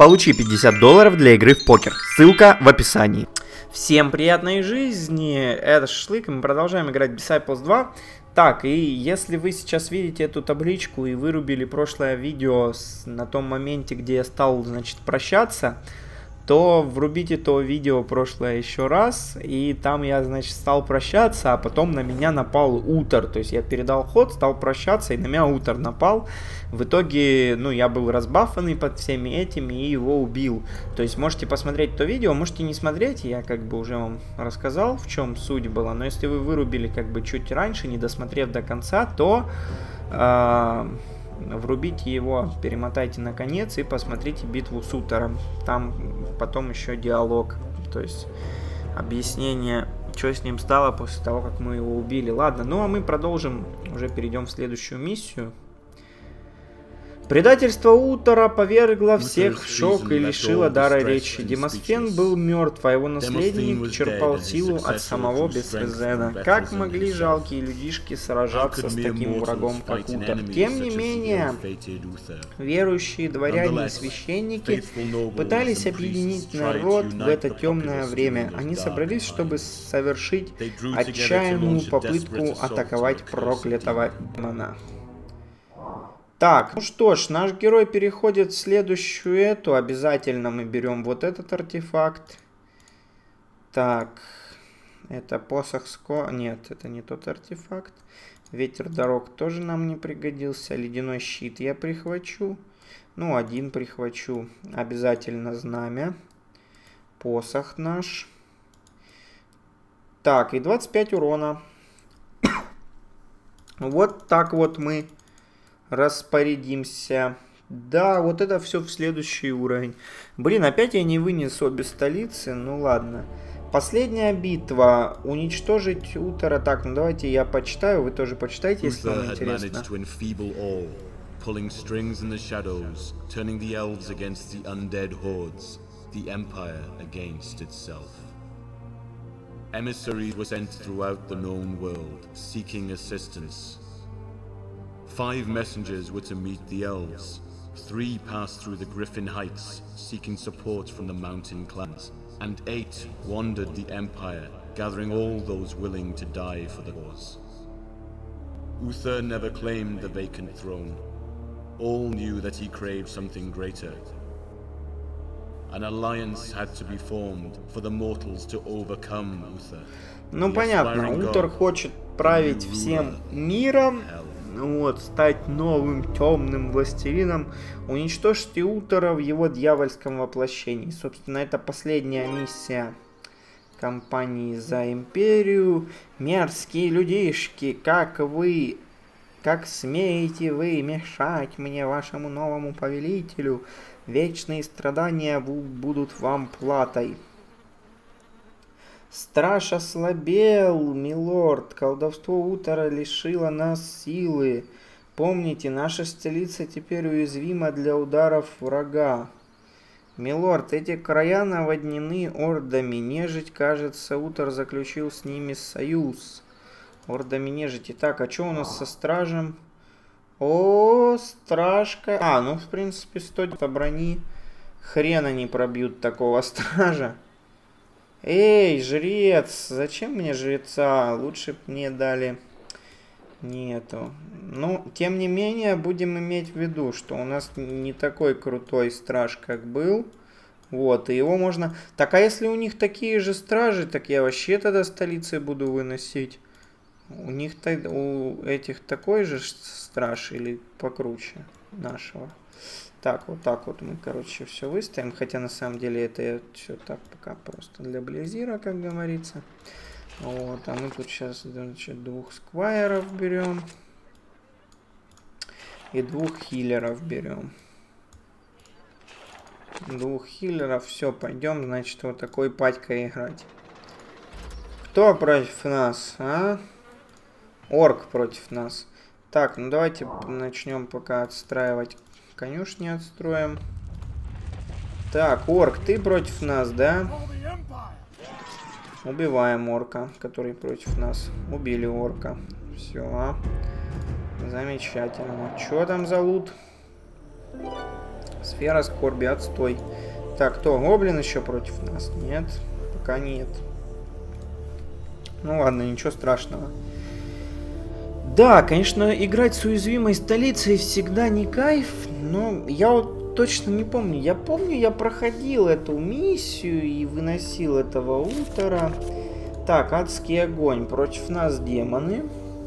Получи $50 для игры в покер. Ссылка в описании. Всем приятной жизни, это Шашлык, и мы продолжаем играть Disciples 2. Так, и если вы сейчас видите эту табличку и вырубили прошлое видео на том моменте, где я стал, значит, прощаться, то врубите то видео прошлое еще раз, и там я, значит, стал прощаться, а потом на меня напал Утор. То есть я передал ход, стал прощаться, и на меня Утор напал. В итоге, ну, я был разбафанный под всеми этими и его убил. То есть можете посмотреть то видео, можете не смотреть, я как бы уже вам рассказал, в чем суть была. Но если вы вырубили как бы чуть раньше, не досмотрев до конца, то врубите его, перемотайте на конец и посмотрите битву с Утором. Там потом еще диалог, то есть объяснение, что с ним стало после того, как мы его убили. Ладно, ну а мы продолжим, уже перейдем в следующую миссию. Предательство Утора повергло всех в шок и лишило дара речи. Демосфен был мертв, а его наследник черпал силу от самого Бесфезена. Как могли жалкие людишки сражаться с таким врагом, как Утор? Тем не менее, верующие дворяне и священники пытались объединить народ в это темное время. Они собрались, чтобы совершить отчаянную попытку атаковать проклятого демона. Так, ну что ж, наш герой переходит в следующую эту. Обязательно мы берем вот этот артефакт. Так, это посох Нет, это не тот артефакт. Ветер дорог тоже нам не пригодился. Ледяной щит я прихвачу. Ну, один прихвачу. Обязательно знамя. Посох наш. Так, и 25 урона. Вот так вот мы распорядимся. Да, вот это все в следующий уровень. Блин, опять я не вынес обе столицы. Ну ладно. Последняя битва. Уничтожить Утора. Так, ну давайте я почитаю. Вы тоже почитайте, если вам интересно. Pulling strings in the shadows, turning the elves against the undead hordes, the empire against itself. Emissaries were sent throughout the known world, seeking assistance. 5 messengers were to meet the elves. 3 passed through the Griffin Heights, seeking support from the mountain clans. And 8 wandered the Empire, gathering all those willing to die for the cause. Uther never claimed the vacant throne. All knew that he craved something greater. An alliance had to be formed for the mortals to overcome Uther. Ну понятно, Утор хочет править всем миром. Вот, стать новым темным властелином, уничтожьте Утора в его дьявольском воплощении. Собственно, это последняя миссия кампании за империю. Мерзкие людишки, как смеете вы мешать мне, вашему новому повелителю? Вечные страдания будут вам платой. Страж ослабел, милорд. Колдовство Утора лишило нас силы. Помните, наша столица теперь уязвима для ударов врага. Милорд, эти края наводнены ордами. Нежить, кажется, Утор заключил с ними союз. Ордами нежити. Так, а что у нас со стражем? О, стражка. А, ну, в принципе, 100 брони. Хрен они пробьют такого стража. Эй, жрец! Зачем мне жреца? Лучше бы мне дали... Нету. Ну, тем не менее, будем иметь в виду, что у нас не такой крутой страж, как был. Вот, и его можно... Так, а если у них такие же стражи, так я вообще тогда столицы буду выносить. У них у этих такой же страж или покруче нашего? Так вот мы, короче, все выставим. Хотя, на самом деле, это все так пока просто для Близира, как говорится. Вот, а мы тут сейчас, значит, 2 сквайров берем. И 2 хиллеров берем. 2 хиллеров. Все, пойдем, значит, вот такой патькой играть. Кто против нас, а? Орк против нас. Так, ну давайте начнем пока отстраивать. Конюшни отстроим. Так, орк, ты против нас, да? Убиваем орка, который против нас. Убили орка. Все. Замечательно. Что там за лут? Сфера скорби, отстой. Так, кто? Гоблин еще против нас? Нет, пока нет. Ну ладно, ничего страшного. Да, конечно, играть с уязвимой столицей всегда не кайф, но я вот точно не помню. Я помню, я проходил эту миссию и выносил этого Утора. Так, адский огонь. Против нас демоны.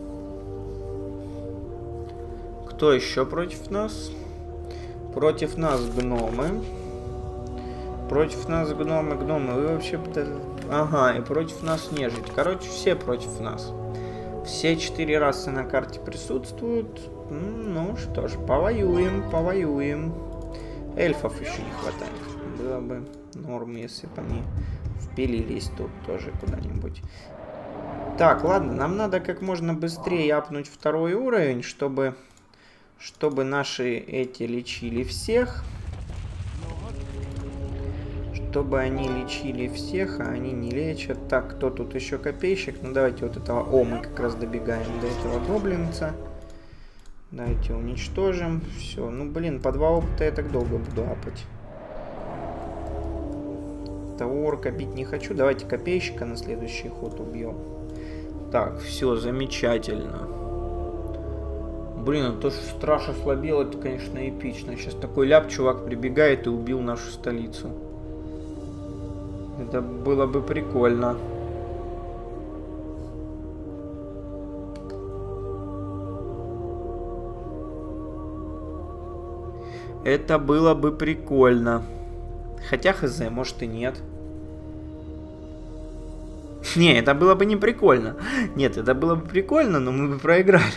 Кто еще против нас? Против нас гномы. Против нас гномы. Вы вообще... Ага, и против нас нежить. Короче, все против нас. Все 4 расы на карте присутствуют. Ну что ж, повоюем. Эльфов еще не хватает. Было бы норм, если бы они впилились тут тоже куда-нибудь. Так, ладно, нам надо как можно быстрее апнуть 2-й уровень, чтобы наши эти лечили всех. Чтобы они лечили всех, а они не лечат. Так, кто тут еще копейщик? Ну, давайте вот этого... О, мы как раз добегаем до этого гоблинца. Давайте уничтожим. Все. Ну, блин, по 2 опыта я так долго буду апать. Того орка бить не хочу. Давайте копейщика на следующий ход убьем. Так, все, замечательно. Блин, то, что страж ослабел, это, конечно, эпично. Сейчас такой ляп чувак прибегает и убил нашу столицу. Это было бы прикольно. Это было бы прикольно. Хотя хз, может и нет. Не, это было бы не прикольно. Нет, это было бы прикольно, но мы бы проиграли.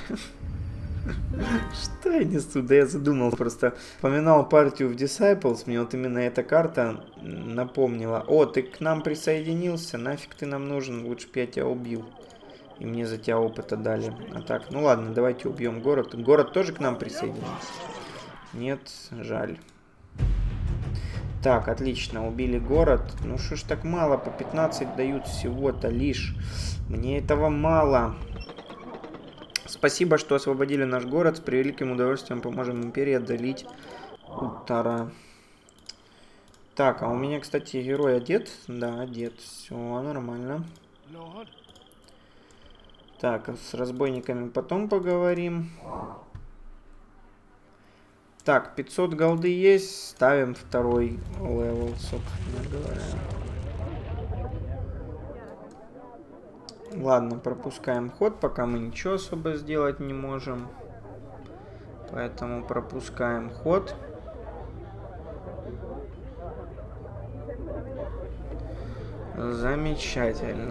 Что я несу? Да я задумал, просто вспоминал партию в Disciples, мне вот именно эта карта напомнила. О, ты к нам присоединился, нафиг ты нам нужен, лучше бы я тебя убил. И мне за тебя опыта дали. А так, ну ладно, давайте убьем город. Город тоже к нам присоединился? Нет, жаль. Так, отлично, убили город. Ну что ж так мало, по 15 дают всего-то лишь. Мне этого мало. Спасибо, что освободили наш город. С превеликим удовольствием поможем империи отдалить Утара. Так, а у меня, кстати, герой одет. Да, одет. Все нормально. Так, с разбойниками потом поговорим. Так, 500 голды есть. Ставим 2-й левел, собственно говоря. Ладно, пропускаем ход, пока мы ничего особо сделать не можем. Поэтому пропускаем ход. Замечательно.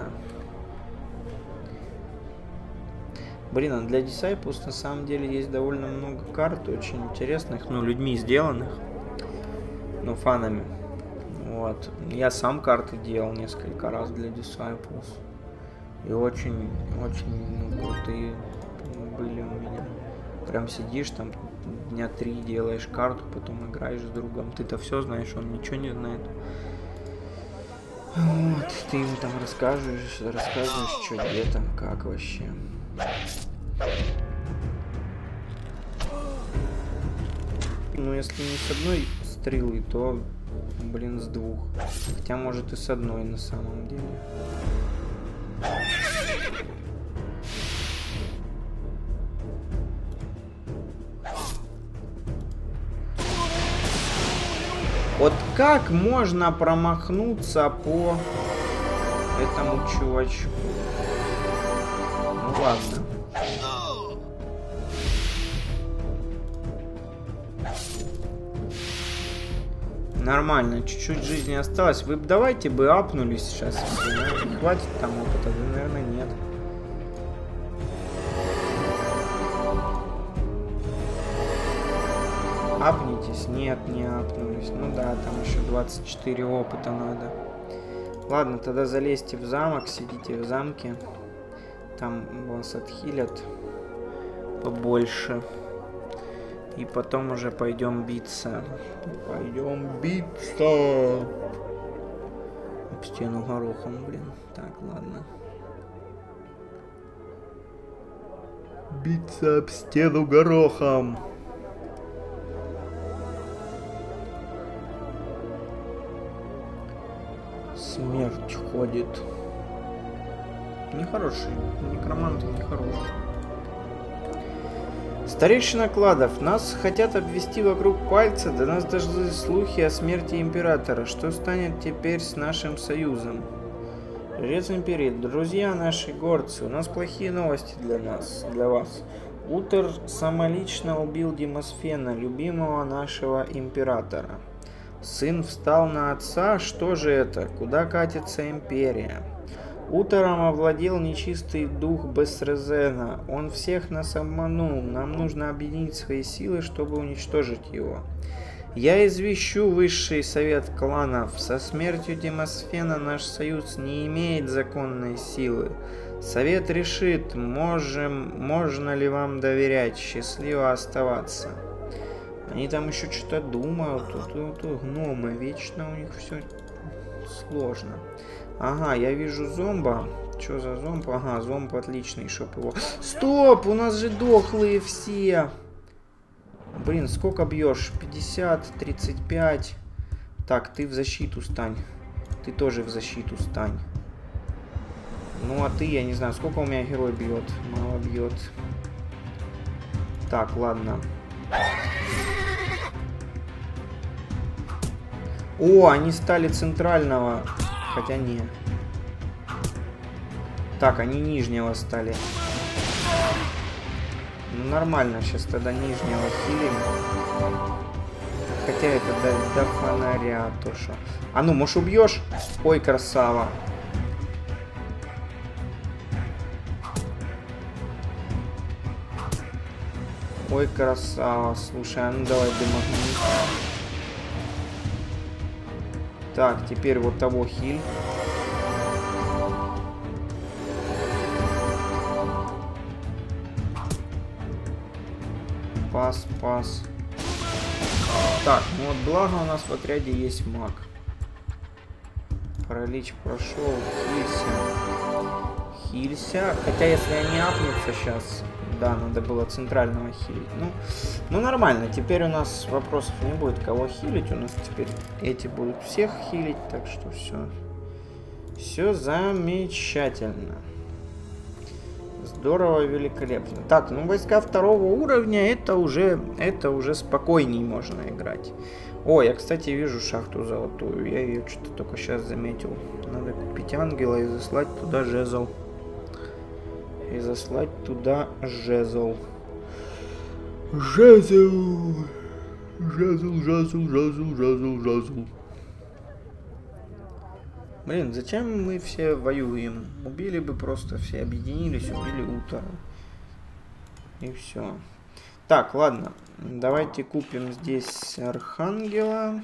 Блин, а для Disciples на самом деле есть довольно много карт, очень интересных, ну, людьми сделанных. Ну, фанами. Вот. Я сам карты делал несколько раз для Disciples. И очень крутые были у меня. Прям сидишь там, дня 3 делаешь карту, потом играешь с другом. Ты-то все знаешь, он ничего не знает. Вот, ты ему там рассказываешь, что где там, как вообще. Ну, если не с одной стрелы, то, блин, с 2. Хотя, может, и с одной на самом деле. Вот как можно промахнуться по этому чувачку? Ну ладно. Нормально, чуть-чуть жизни осталось. Вы давайте бы апнулись сейчас. Хватит там опыта, да, наверное, нет. Апнитесь? Нет, не апнулись. Ну да, там еще 24 опыта надо. Ладно, тогда залезьте в замок, сидите в замке. Там вас отхилят побольше. И потом уже пойдем биться. Пойдем биться. Об стену горохом, блин. Так, ладно. Биться об стену горохом. Смерть ходит. Нехороший. Некромант нехороший. Старейшина Кладов, нас хотят обвести вокруг пальца, до нас дошли слухи о смерти императора. Что станет теперь с нашим союзом? Жрец Империи, друзья наши горцы, у нас плохие новости для вас. Утер самолично убил Демосфена, любимого нашего императора. Сын встал на отца, что же это? Куда катится империя? Утером овладел нечистый дух Бесрезена. Он всех нас обманул. Нам нужно объединить свои силы, чтобы уничтожить его. Я извещу высший совет кланов. Со смертью Демосфена наш союз не имеет законной силы. Совет решит, можно ли вам доверять, счастливо оставаться. Они там еще что-то думают. Тут гномы. Вечно у них все сложно. Ага, я вижу зомба. Что за зомб? Ага, зомб отличный, чтоб его... Стоп! У нас же дохлые все! Блин, сколько бьешь? 50, 35. Так, ты в защиту стань. Ты тоже в защиту стань. Ну, а ты, я не знаю, сколько у меня герой бьет? Мало бьет. Так, ладно. О, они стали центрального. Хотя не. Так, они нижнего стали. Ну, нормально, сейчас тогда нижнего хилим. Хотя это до фонаря то что. А ну, может убьешь? Ой, красава. Ой, красава. Слушай, а ну давай демагнит. Так, теперь вот того хиль. Пас. Так, ну вот благо у нас в отряде есть маг. Паралич прошел. Хилься. Хотя если они апнутся сейчас... Да, надо было центрального хилить. Ну нормально. Теперь у нас вопросов не будет, кого хилить. У нас теперь эти будут всех хилить. Так что все. Все замечательно. Здорово, великолепно. Так, ну войска второго уровня, это уже спокойней можно играть. О, я, кстати, вижу шахту золотую. Я ее что-то только сейчас заметил. Надо купить ангела и заслать туда жезл. Жезл. Блин, зачем мы все воюем? Убили бы просто все, объединились, убили Утера. И все. Так, ладно. Давайте купим здесь Архангела.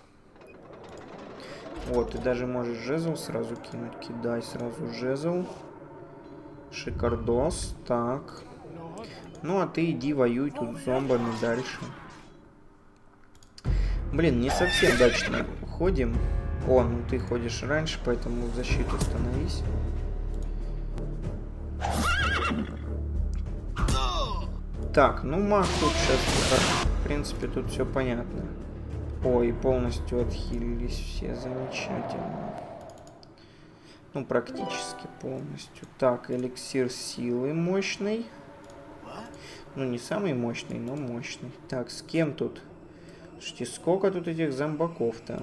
Вот, и даже можешь жезл сразу кинуть. Кидай сразу жезл. Шикардос. Так. Ну, а ты иди воюй тут с зомбами дальше. Блин, не совсем удачно ходим. О, ну ты ходишь раньше, поэтому в защиту становись. Так, ну маг тут сейчас, в принципе, тут все понятно. Ой, полностью отхилились все, замечательно. Ну, практически полностью. Так, эликсир силы мощный. Ну, не самый мощный, но мощный. Так, с кем тут? Слушайте, сколько тут этих зомбаков-то?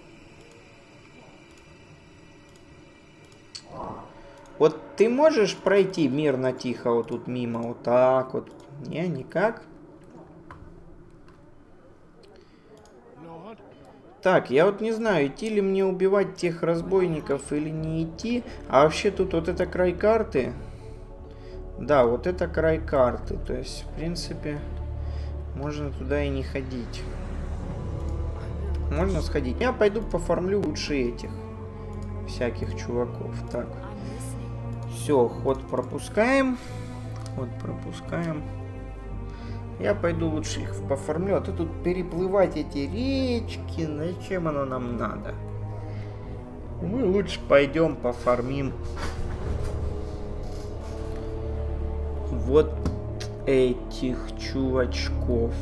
Вот ты можешь пройти мирно, тихо, вот тут мимо, вот так вот? Не, никак. Так, я вот не знаю, идти ли мне убивать тех разбойников или не идти. А вообще тут вот это край карты. Да, вот это край карты. То есть, в принципе, можно туда и не ходить. Можно сходить. Я пойду пофармлю лучше этих всяких чуваков. Так. Все, ход пропускаем. Ход пропускаем. Я пойду лучше их пофармлю, а то тут переплывать эти речки, зачем оно нам надо? Мы лучше пойдем пофармим вот этих чувачков.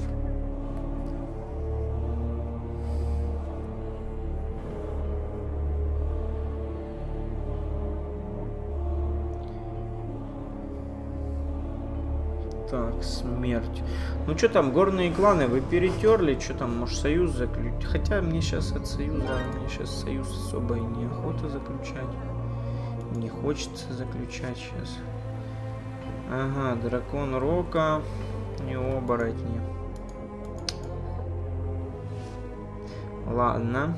Так, смерть. Ну что там, горные кланы, вы перетерли? Что там, может, союз заключить? Хотя мне сейчас от союза, мне сейчас союз особо и неохота заключать. Не хочется заключать сейчас. Ага, дракон Рока и оборотни. Ладно.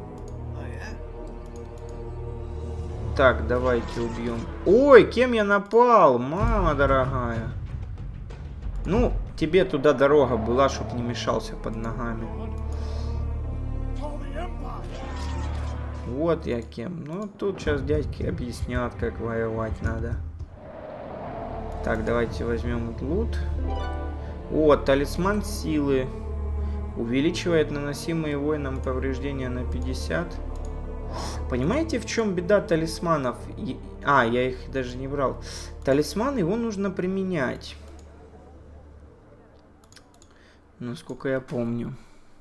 Так, давайте убьем. Ой, кем я напал? Мама дорогая. Ну, тебе туда дорога была, чтоб не мешался под ногами. Вот я кем. Ну, тут сейчас дядьки объяснят, как воевать надо. Так, давайте возьмем лут. О, талисман силы. Увеличивает наносимые воинам повреждения на 50. Понимаете, в чем беда талисманов? А, я их даже не брал. Талисман, его нужно применять. Насколько я помню.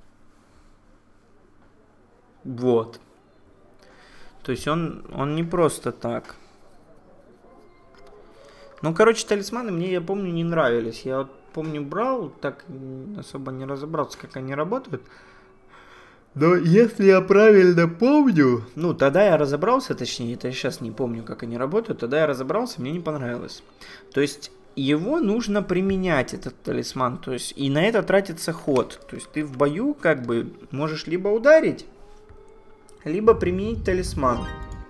Вот. То есть он не просто так. Ну, короче, талисманы мне, я помню, не нравились. Я вот помню, брал, так особо не разобрался, как они работают. Но если я правильно помню... Ну, тогда я разобрался, точнее, это я сейчас не помню, как они работают. Тогда я разобрался, мне не понравилось. То есть его нужно применять, этот талисман. То есть и на это тратится ход. То есть ты в бою как бы можешь либо ударить, либо применить талисман.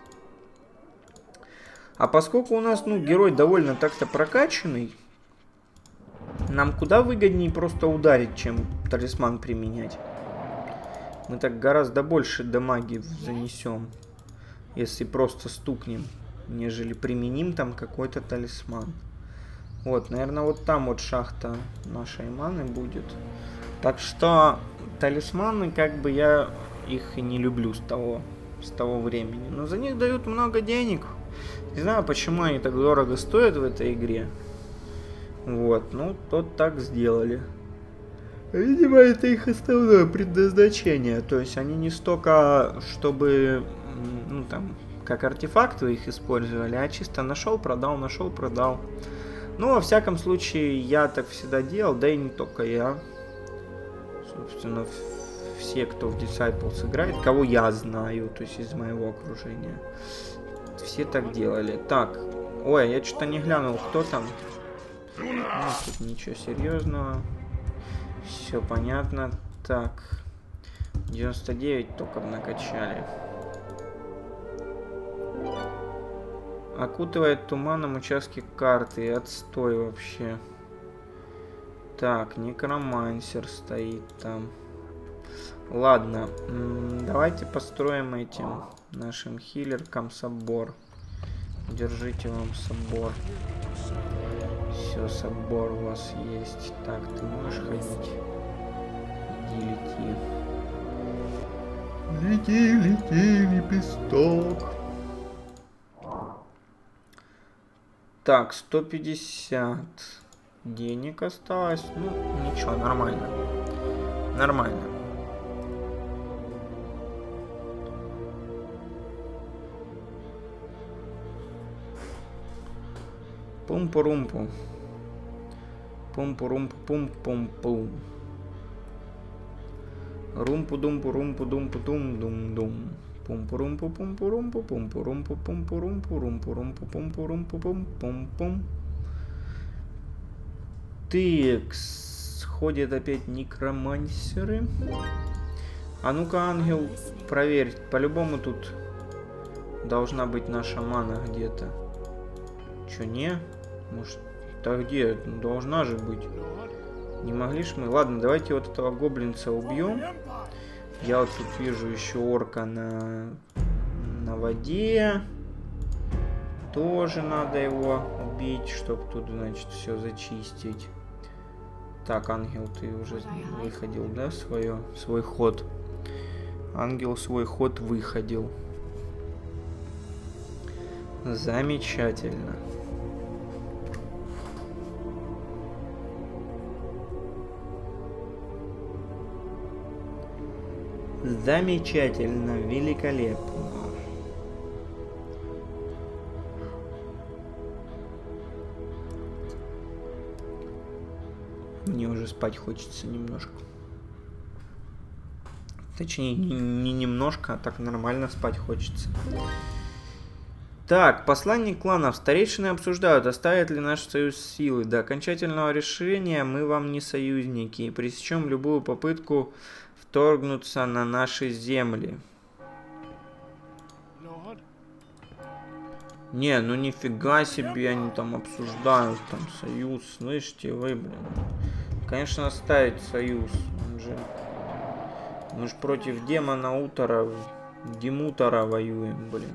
А поскольку у нас, ну, герой довольно так-то прокачанный, нам куда выгоднее просто ударить, чем талисман применять. Мы так гораздо больше дамаги занесем, если просто стукнем, нежели применим там какой-то талисман. Вот, наверное, вот там вот шахта нашей маны будет. Так что талисманы, как бы я их и не люблю с того времени. Но за них дают много денег. Не знаю, почему они так дорого стоят в этой игре. Вот, ну, тут так сделали. Видимо, это их основное предназначение. То есть они не столько, чтобы, ну, там, как артефакты их использовали, а чисто нашел, продал, нашел, продал. Ну, во всяком случае, я так всегда делал, да и не только я. Собственно, все, кто в Disciples играет, кого я знаю, то есть из моего окружения, все так делали. Так, ой, я что-то не глянул, кто там. Ну, тут ничего серьезного. Все понятно. Так, 99 только накачали. Окутывает туманом участки карты. Отстой вообще. Так, некромансер стоит там. Ладно, давайте построим этим нашим хилеркам собор. Держите вам собор. Все, собор у вас есть. Так, ты можешь ходить? Иди, лети. Лети, лети, лепесток. Так, 150 денег осталось. Ну, ничего, нормально. Нормально. Пум-пурумпу. Пум-пурумпу-пум-пум-пум. Румпу-думпу-румпу-думпу-дум-дум-дум. Пум-пурумпу-пум-пурумпу, пум-пурумпу, пум-пурумпу, румпу-румпу, пум-пурумпу, пум-пум-пум. Текс. Ходят опять некромансеры. А ну-ка, ангел, проверь. По-любому тут должна быть наша мана где-то. Чё, не? Может, так где? Должна же быть. Не могли ж мы? Ладно, давайте вот этого гоблинца убьем. Я вот тут вижу еще орка на воде. Тоже надо его убить, чтобы тут, значит, все зачистить. Так, ангел, ты уже выходил, да, свой ход? Ангел свой ход выходил. Замечательно. Замечательно, великолепно. Мне уже спать хочется немножко. Точнее, не немножко, а так нормально спать хочется. Так, посланник кланов. Старейшины обсуждают, оставит ли наш союз силы. До окончательного решения мы вам не союзники. И пресечем любую попытку вторгнуться на наши земли. Не, ну нифига себе, они там обсуждают, там, союз. Слышите вы, блин. Конечно, оставить союз. Мы же против демона Утора, Демутора воюем, блин.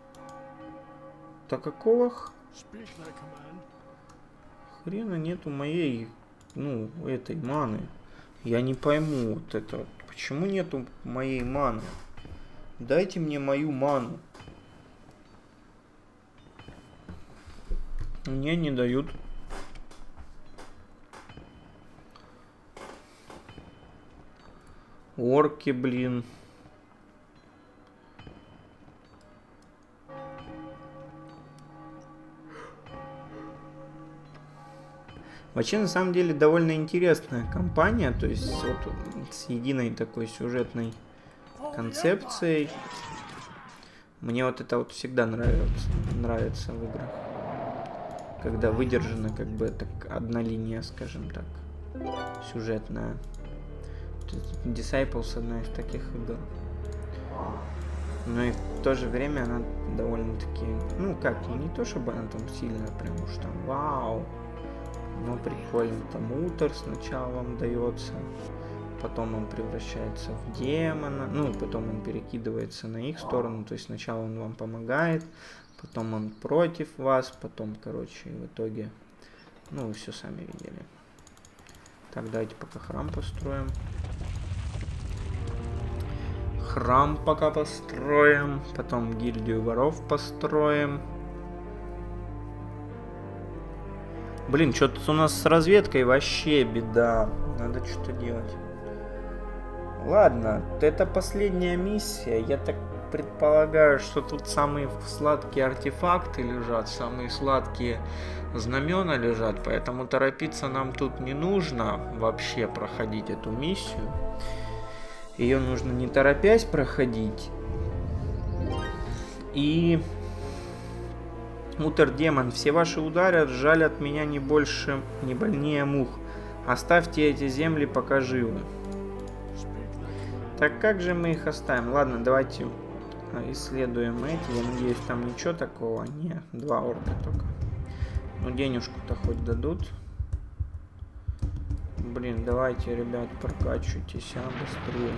Так какого хрена нету моей, ну, этой маны? Я не пойму вот это. Почему нету моей маны? Дайте мне мою ману. Мне не дают. Орки, блин. Вообще, на самом деле, довольно интересная компания. То есть, вот с единой такой сюжетной концепцией. Мне вот это вот всегда нравится в играх. Когда выдержана, как бы, так, одна линия, скажем так, сюжетная. Disciples одна из таких игр. Но и в то же время она довольно-таки, ну как, не то чтобы она там сильно прям уж там вау, но прикольно. Там Утор сначала вам дается, потом он превращается в демона, ну потом он перекидывается на их сторону, то есть сначала он вам помогает, потом он против вас, потом, короче, в итоге, ну вы все сами видели. Так, давайте пока храм построим. Храм пока построим. Потом гильдию воров построим. Блин, что-то у нас с разведкой вообще беда. Надо что-то делать. Ладно, это последняя миссия. Я так предполагаю, что тут самые сладкие артефакты лежат, самые сладкие знамена лежат, поэтому торопиться нам тут не нужно вообще проходить эту миссию. Ее нужно не торопясь проходить. И Утор демон, все ваши удары жалят меня не больше, не больнее мух. Оставьте эти земли, пока живы. Так как же мы их оставим? Ладно, давайте исследуем эти. Я надеюсь, там ничего такого. Не, 2 орка только. Ну, денежку-то хоть дадут. Блин, давайте, ребят, прокачивайтесь, быстрее.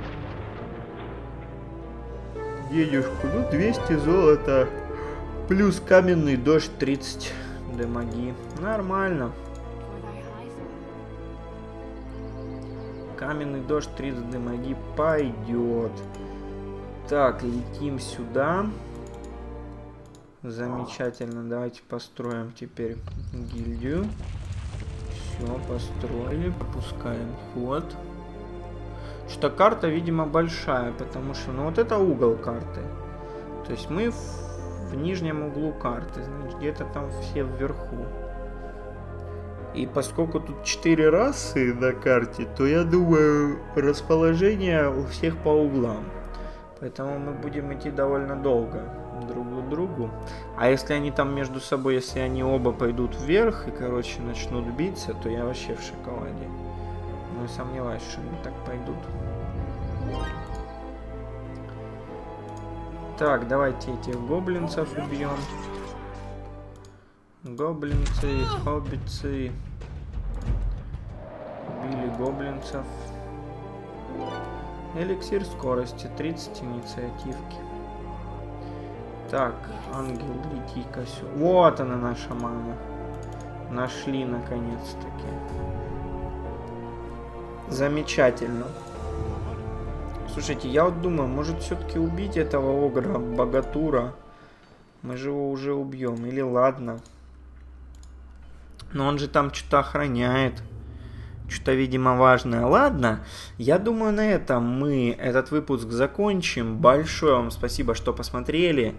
Денежку, ну, 200 золота. Плюс каменный дождь 30 дамаги. Нормально. Каменный дождь 30 дамаги пойдет. Так, летим сюда. Замечательно. Давайте построим теперь гильдию. Все, построили. Пропускаем ход. Что карта, видимо, большая, потому что, ну, вот это угол карты. То есть мы в нижнем углу карты, значит, где-то там все вверху. И поскольку тут 4 расы на карте, то я думаю, расположение у всех по углам. Поэтому мы будем идти довольно долго друг к другу. А если они там между собой, если они оба пойдут вверх и, короче, начнут биться, то я вообще в шоколаде. Но я сомневаюсь, что они так пойдут. Так, давайте этих гоблинцев убьем. Гоблинцы, хоббицы. Убили гоблинцев. Эликсир скорости, 30 инициативки. Так, ангел, лети-ка сюда. Вот она, наша мама. Нашли, наконец-таки. Замечательно. Слушайте, я вот думаю, может все-таки убить этого огра, богатура. Мы же его уже убьем. Или ладно. Но он же там что-то охраняет. Что-то, видимо, важное. Ладно, я думаю, на этом мы этот выпуск закончим. Большое вам спасибо, что посмотрели.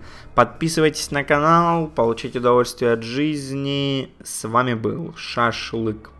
Подписывайтесь на канал, получайте удовольствие от жизни. С вами был Шашлык.